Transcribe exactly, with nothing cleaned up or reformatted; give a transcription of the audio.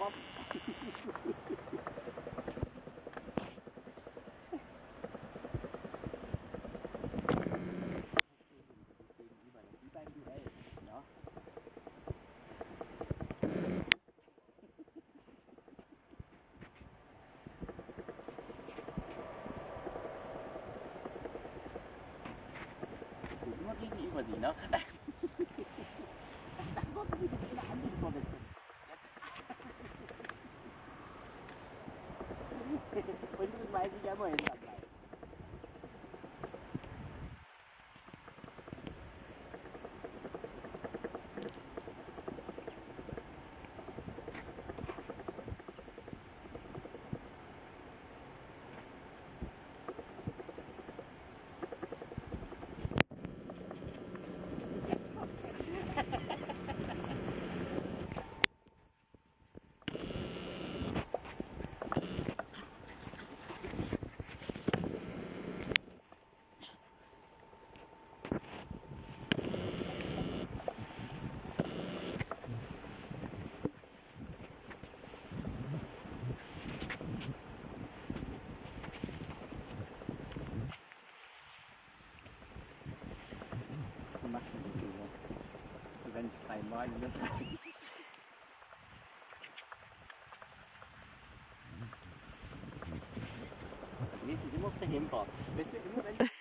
Bob. Immer gegenüber die, ne? Dann wollten die das in eine andere Korrektur. Und das weiß ich ja, wohin da bleibt. Du machst ja nicht so, wenn ich frei morgen das Also wir sind immer auf der Hemper. Weißt du, immer wenn